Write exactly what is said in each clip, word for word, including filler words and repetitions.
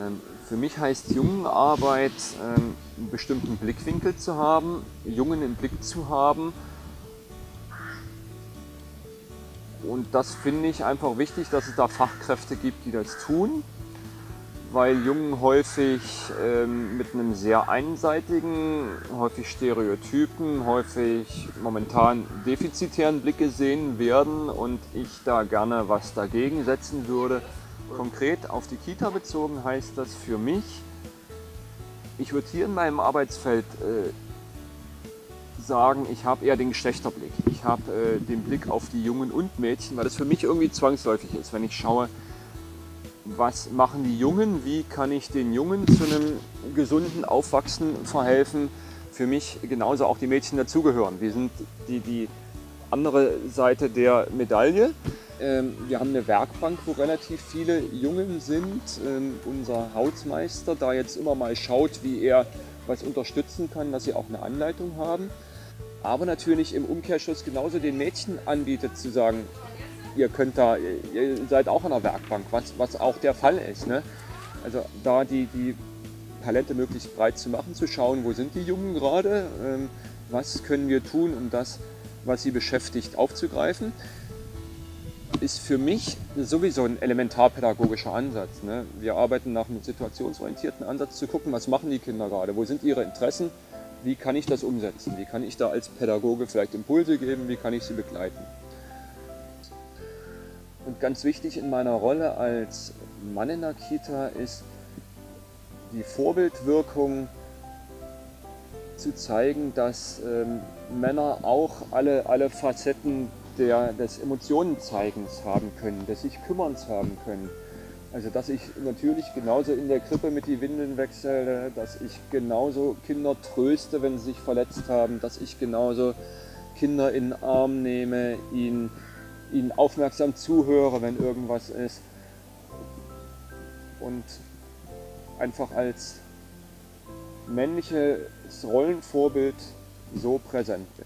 Für mich heißt Jungenarbeit, einen bestimmten Blickwinkel zu haben, Jungen im Blick zu haben. Und das finde ich einfach wichtig, dass es da Fachkräfte gibt, die das tun, weil Jungen häufig ähm, mit einem sehr einseitigen, häufig stereotypen, häufig momentan defizitären Blick gesehen werden und ich da gerne was dagegen setzen würde. Konkret auf die Kita bezogen heißt das für mich, ich würde hier in meinem Arbeitsfeld äh, sagen, ich habe eher den Geschlechterblick. Ich habe äh, den Blick auf die Jungen und Mädchen, weil das für mich irgendwie zwangsläufig ist, wenn ich schaue, was machen die Jungen, wie kann ich den Jungen zu einem gesunden Aufwachsen verhelfen. Für mich genauso auch die Mädchen dazugehören. Wir sind die, die andere Seite der Medaille. Ähm, wir haben eine Werkbank, wo relativ viele Jungen sind. Ähm, unser Hausmeister da jetzt immer mal schaut, wie er was unterstützen kann, dass sie auch eine Anleitung haben. Aber natürlich im Umkehrschluss genauso den Mädchen anbietet, zu sagen, ihr könnt da, ihr seid auch an der Werkbank, was, was auch der Fall ist. Ne? Also da die, die Palette möglichst breit zu machen, zu schauen, wo sind die Jungen gerade, ähm, was können wir tun, um das, was sie beschäftigt, aufzugreifen, ist für mich sowieso ein elementarpädagogischer Ansatz. Ne? Wir arbeiten nach einem situationsorientierten Ansatz, zu gucken, was machen die Kinder gerade, wo sind ihre Interessen, wie kann ich das umsetzen, wie kann ich da als Pädagoge vielleicht Impulse geben, wie kann ich sie begleiten. Und ganz wichtig in meiner Rolle als Mann in der Kita ist die Vorbildwirkung zu zeigen, dass ähm, Männer auch alle, alle Facetten der, des Emotionenzeigens haben können, des sich Kümmerns haben können. Also dass ich natürlich genauso in der Krippe mit die Windeln wechsle, dass ich genauso Kinder tröste, wenn sie sich verletzt haben, dass ich genauso Kinder in den Arm nehme, ihnen ihnen aufmerksam zuhöre, wenn irgendwas ist und einfach als männliches Rollenvorbild so präsent bin.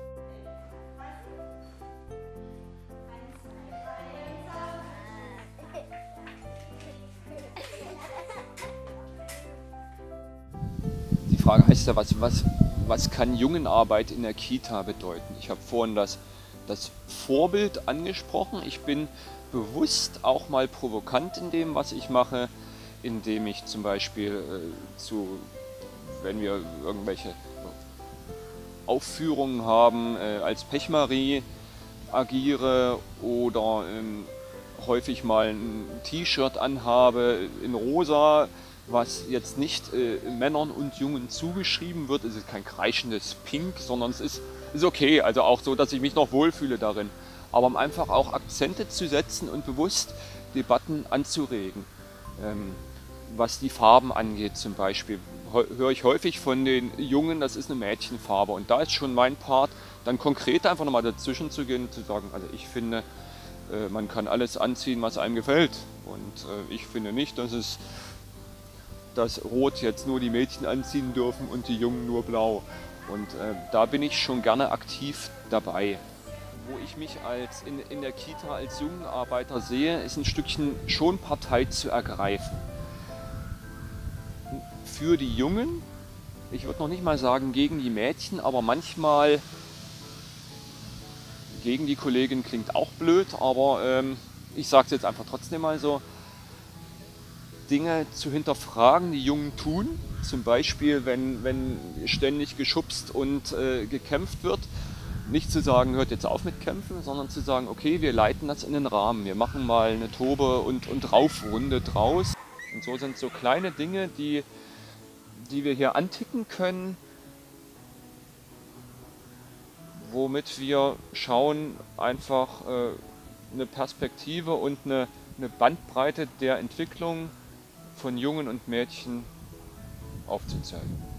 Die Frage heißt ja, was, was, was kann Jungenarbeit in der Kita bedeuten? Ich habe vorhin das das Vorbild angesprochen. Ich bin bewusst auch mal provokant in dem, was ich mache, indem ich zum Beispiel äh, zu, wenn wir irgendwelche Aufführungen haben, äh, als Pechmarie agiere oder ähm, häufig mal ein T-Shirt anhabe in rosa, was jetzt nicht äh, Männern und Jungen zugeschrieben wird. Es ist kein kreischendes Pink, sondern es ist Ist okay, also auch so, dass ich mich noch wohlfühle darin. Aber um einfach auch Akzente zu setzen und bewusst Debatten anzuregen. Ähm, was die Farben angeht zum Beispiel, höre ich häufig von den Jungen, das ist eine Mädchenfarbe. Und da ist schon mein Part, dann konkret einfach nochmal dazwischen zu gehen und zu sagen, also ich finde, äh, man kann alles anziehen, was einem gefällt. Und äh, ich finde nicht, dass es dass Rot jetzt nur die Mädchen anziehen dürfen und die Jungen nur blau. Und äh, da bin ich schon gerne aktiv dabei. Wo ich mich als in, in der Kita als Jungenarbeiter sehe, ist ein Stückchen schon Partei zu ergreifen. Für die Jungen, ich würde noch nicht mal sagen gegen die Mädchen, aber manchmal gegen die Kollegin klingt auch blöd, aber ähm, ich sage es jetzt einfach trotzdem mal so, Dinge zu hinterfragen, die Jungen tun. Zum Beispiel, wenn, wenn ständig geschubst und äh, gekämpft wird, nicht zu sagen, hört jetzt auf mit Kämpfen, sondern zu sagen, okay, wir leiten das in den Rahmen. Wir machen mal eine Tobe- und, und Raufrunde draus. Und so sind so kleine Dinge, die, die wir hier anticken können, womit wir schauen, einfach äh, eine Perspektive und eine, eine Bandbreite der Entwicklung von Jungen und Mädchen aufzuzeigen.